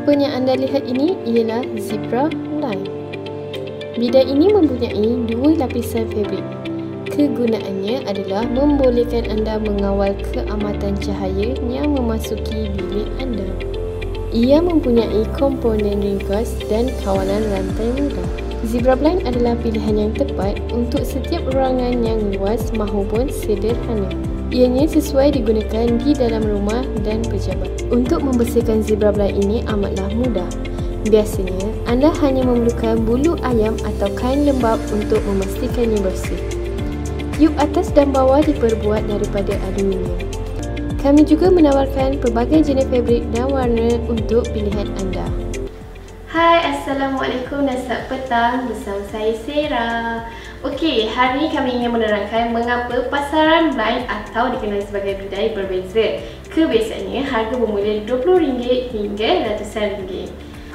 Tipe yang anda lihat ini ialah zebra line. Bidang ini mempunyai dua lapisan fabrik. Kegunaannya adalah membolehkan anda mengawal keamatan cahaya yang memasuki bilik anda. Ia mempunyai komponen ringkas dan kawalan rantai mudah. Zebra blind adalah pilihan yang tepat untuk setiap ruangan yang luas mahupun sederhana. Ianya sesuai digunakan di dalam rumah dan pejabat. Untuk membersihkan zebra blind ini amatlah mudah. Biasanya, anda hanya memerlukan bulu ayam atau kain lembap untuk memastikannya bersih. Tiub atas dan bawah diperbuat daripada aluminium. Kami juga menawarkan pelbagai jenis fabrik dan warna untuk pilihan anda. Hai, Assalamualaikum dan selamat petang bersama saya Sarah. Okey, hari ini kami ingin menerangkan mengapa pasaran blind atau dikenali sebagai bidai berbeza. Kebiasaannya harga bermula RM20 hingga RM100.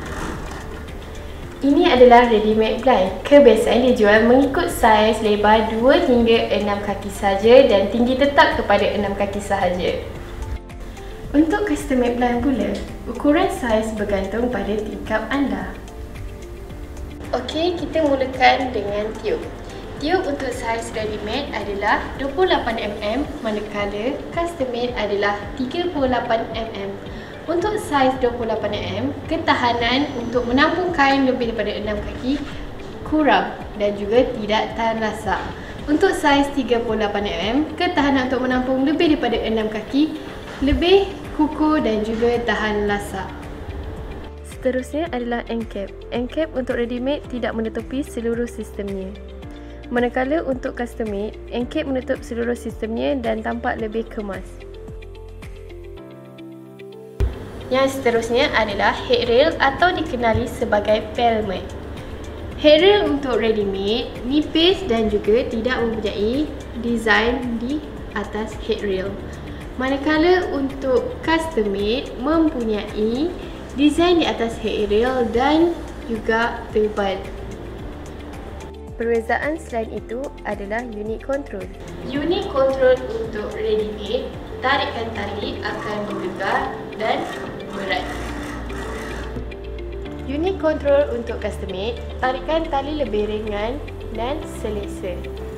Ini adalah ready-made blind. Kebiasaan dijual mengikut saiz lebar 2 hingga 6 kaki saja dan tinggi tetap kepada 6 kaki sahaja. Untuk custom-made blind pula, ukuran saiz bergantung pada tingkap anda. Okey, kita mulakan dengan tiub. Tiub untuk saiz ready-made adalah 28mm, manakala custom-made adalah 38mm. Untuk saiz 28mm, ketahanan untuk menampung kain lebih daripada 6 kaki kurang dan juga tidak tahan lasak. Untuk saiz 38mm, ketahanan untuk menampung lebih daripada 6 kaki lebih kukuh dan juga tahan lasak. Seterusnya adalah end cap. End cap untuk ready-made tidak menutupi seluruh sistemnya. Manakala untuk custom-made, end cap menutup seluruh sistemnya dan tampak lebih kemas. Yang seterusnya adalah headrail atau dikenali sebagai pelmet. Headrail untuk ready-made nipis dan juga tidak mempunyai design di atas headrail. Manakala untuk custom-made mempunyai desain di atas headrail dan juga tebal. Perbezaan selain itu adalah unit control. Unit control untuk ready-made, tarikan tali akan bergegar dan berat. Unit control untuk custom-made, tarikan tali lebih ringan dan selesa.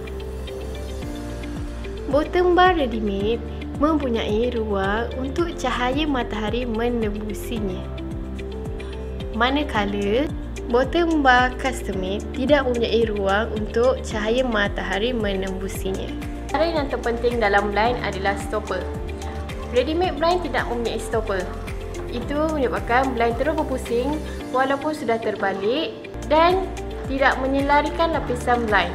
Bottom bar ready-made mempunyai ruang untuk cahaya matahari menembusinya. Manakala bottom bar custom-made tidak mempunyai ruang untuk cahaya matahari menembusinya. Perkara yang terpenting dalam blind adalah stopper. Ready-made blind tidak mempunyai stopper. Itu menyebabkan blind terus berpusing walaupun sudah terbalik dan tidak menyelarikan lapisan blind.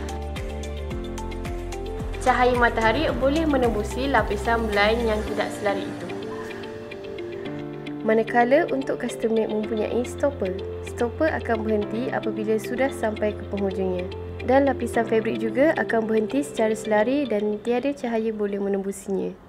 Cahaya matahari boleh menembusi lapisan blind yang tidak selari itu. Manakala untuk custom-made mempunyai stopper, stopper akan berhenti apabila sudah sampai ke penghujungnya. Dan lapisan fabrik juga akan berhenti secara selari dan tiada cahaya boleh menembusinya.